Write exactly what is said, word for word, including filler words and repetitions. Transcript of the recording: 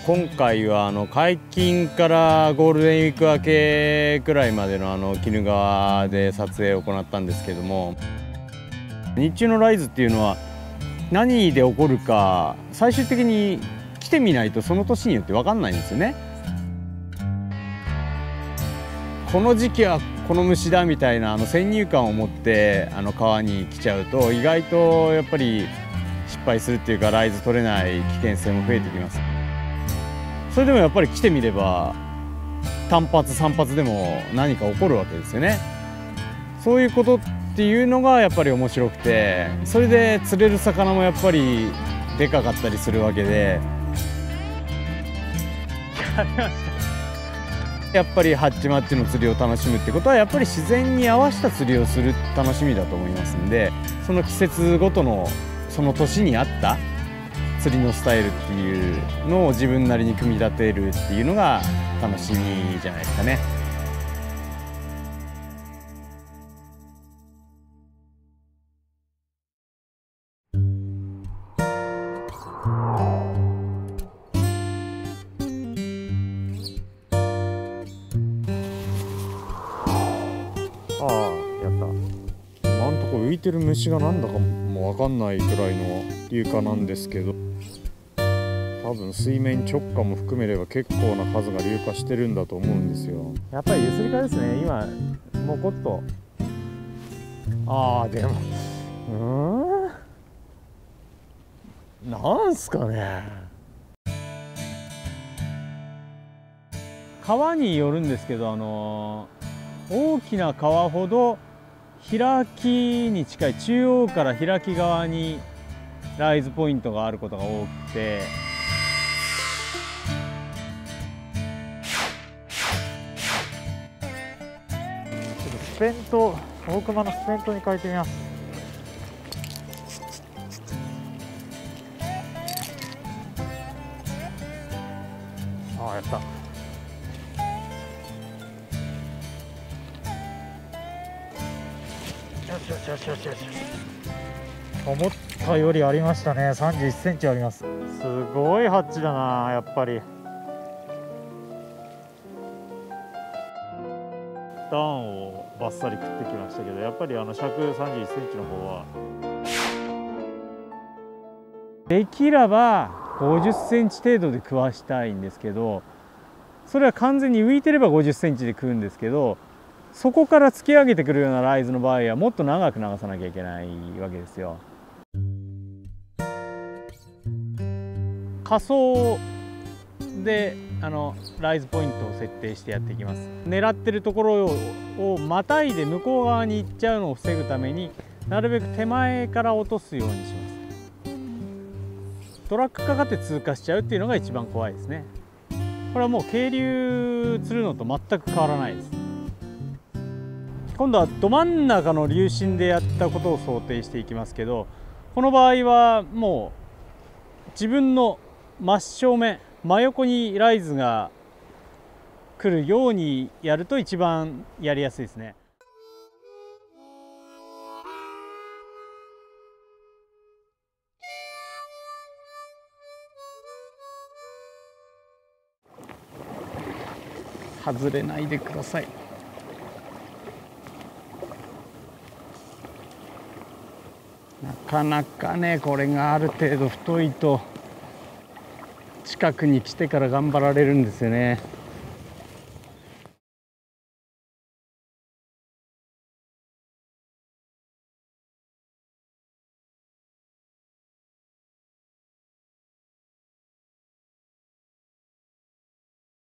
今回はあの解禁からゴールデンウィーク明けくらいまでのあの鬼怒川で撮影を行ったんですけども、日中のライズっていうのは何で起こるか最終的に来てみないとその年によって分かんないんですよね。この時期はこの虫だみたいなあの先入観を持ってあの川に来ちゃうと意外とやっぱり失敗するっていうかライズ取れない危険性も増えてきます。それでもやっぱり来てみれば単発散発でも何か起こるわけですよね。そういうことっていうのがやっぱり面白くて、それで釣れる魚もやっぱりでかかったりするわけでやっぱりハッチマッチの釣りを楽しむってことはやっぱり自然に合わせた釣りをする楽しみだと思いますんで、その季節ごとのその年に合った釣りのスタイルっていうのを自分なりに組み立てるっていうのが楽しみじゃないですかね。ああ、やった。今んとこ浮いてる虫がなんだかもわかんないくらいの流下なんですけど、多分水面直下も含めれば結構な数が流下してるんだと思うんですよ。やっぱりゆすりかですね。今もこっと、ああでもうーんなんすかね、川によるんですけど、あの大きな川ほど開きに近い中央から開き側にライズポイントがあることが多くて、スペント、大熊のスペントに変えてみます。ああ、やった。よしよしよしよしよし。思ったよりありましたね。さんじゅういっセンチあります。すごいハッチだな、やっぱり。段をバッサリ食ってきましたけど、やっぱりあの尺さんじゅういっセンチの方はできればごじゅっセンチ程度で食わしたいんですけど、それは完全に浮いてればごじゅっセンチで食うんですけど、そこから突き上げてくるようなライズの場合はもっと長く流さなきゃいけないわけですよ。仮想であのライズポイントを設定してやっていきます。狙ってるところをまたいで向こう側に行っちゃうのを防ぐためになるべく手前から落とすようにします。トラックかかって通過しちゃうっていうのが一番怖いですね。これはもう渓流釣るのと全く変わらないです。今度はど真ん中の流深でやったことを想定していきますけど、この場合はもう自分の真正面真横にライズが来るようにやると一番やりやすいですね。外れないでください。なかなかね、これがある程度太いと近くに来てから頑張られるんですよね。